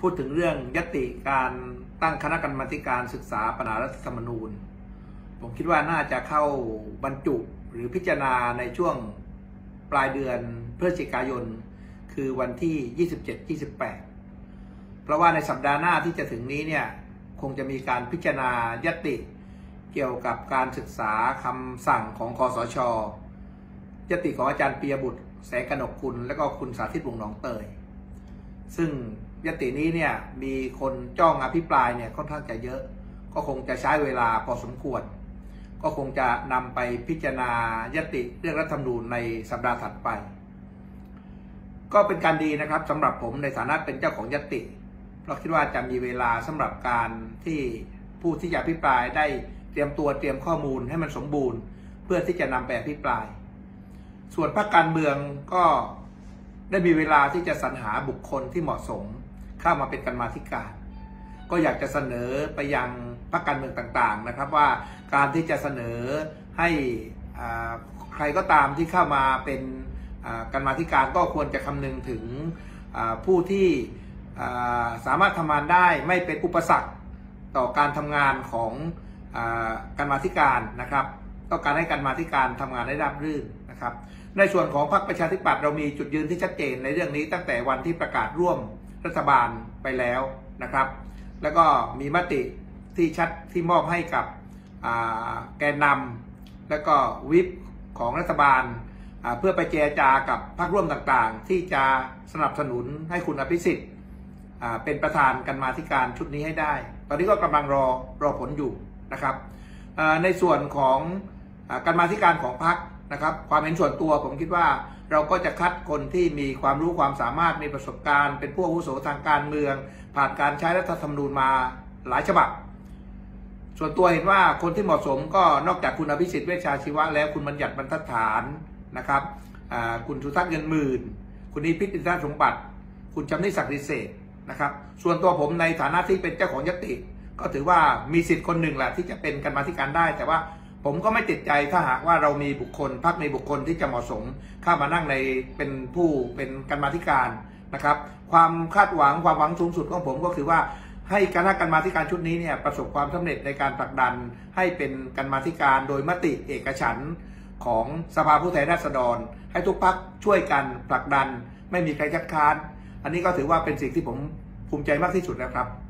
พูดถึงเรื่องญัตติการตั้งคณะกรรมาธิการศึกษาปัญหารัฐธรรมนูญผมคิดว่าน่าจะเข้าบรรจุหรือพิจารณาในช่วงปลายเดือนพฤศจิกายนคือวันที่ 27-28 เพราะว่าในสัปดาห์หน้าที่จะถึงนี้เนี่ยคงจะมีการพิจารณาญัตติเกี่ยวกับการศึกษาคำสั่งของคสช.ญัตติของอาจารย์ปิยบุตรแสงกนกกุลและก็คุณสาธิตวงศ์หนองเตยซึ่งญัตตินี้เนี่ยมีคนจ้องอภิปรายเนี่ยค่อนข้างจะเยอะก็คงจะใช้เวลาพอสมควรก็คงจะนำไปพิจารณาญัตติเรื่องรัฐธรรมนูญในสัปดาห์ถัดไปก็เป็นการดีนะครับสำหรับผมในฐานะเป็นเจ้าของญัตติเพราะคิดว่าจะมีเวลาสำหรับการที่ผู้ที่จะอภิปรายได้เตรียมตัวเตรียมข้อมูลให้มันสมบูรณ์เพื่อที่จะนำไปอภิปรายส่วนพรรคการเมืองก็ได้มีเวลาที่จะสรรหาบุคคลที่เหมาะสมเข้ามาเป็นกรรมาธิการก็อยากจะเสนอไปยังพรรคการเมืองต่างๆนะครับว่าการที่จะเสนอให้ใครก็ตามที่เข้ามาเป็นกรรมาธิการก็ควรจะคำนึงถึงผู้ที่สามารถทำงานได้ไม่เป็นอุปสรรคต่อการทำงานของกรรมาธิการนะครับต้องการให้กรรมาธิการทำงานได้ราบรื่นนะครับในส่วนของพรรคประชาธิปัตย์เรามีจุดยืนที่ชัดเจนในเรื่องนี้ตั้งแต่วันที่ประกาศร่วมรัฐบาลไปแล้วนะครับแล้วก็มีมติที่ชัดที่มอบให้กับแกนนำและก็วิปของรัฐบาลเพื่อไปเจรจากับพรรคร่วมต่างๆที่จะสนับสนุนให้คุณอภิสิทธิ์เป็นประธานกรรมาธิการชุดนี้ให้ได้ตอนนี้ก็กำลังรอผลอยู่นะครับในส่วนของกรรมาธิการของพรรคนะครับความเห็นส่วนตัวผมคิดว่าเราก็จะคัดคนที่มีความรู้ความสามารถมีประสบการณ์เป็นผู้อาวุโสทางการเมืองผ่านการใช้รัฐธรรมนูญมาหลายฉบับส่วนตัวเห็นว่าคนที่เหมาะสมก็นอกจากคุณอภิสิทธิ์เวชชาชีวะแล้วคุณบัญญัติบรรทัดฐานนะครับคุณสุทัศน์เงินหมื่นคุณนิพิษอินทรสมบัติคุณจำนิศักดิ์ดิเศษนะครับส่วนตัวผมในฐานะที่เป็นเจ้าของญัตติก็ถือว่ามีสิทธิ์คนหนึ่งแหละที่จะเป็นกรรมาธิการได้แต่ว่าผมก็ไม่ติดใจถ้าหากว่าเรามีบุคคลพรรคในบุคคลที่จะเหมาะสมเข้ามานั่งในเป็นกรรมาธิการนะครับความคาดหวังความหวังสูงสุดของผมก็คือว่าให้คณะกรรมาธิการชุดนี้เนี่ยประสบความสำเร็จในการผลักดันให้เป็นกรรมาธิการโดยมติเอกฉันท์ของสภาผู้แทนราษฎรให้ทุกพรรคช่วยกันผลักดันไม่มีใครคัดค้านอันนี้ก็ถือว่าเป็นสิ่งที่ผมภูมิใจมากที่สุดแล้วครับ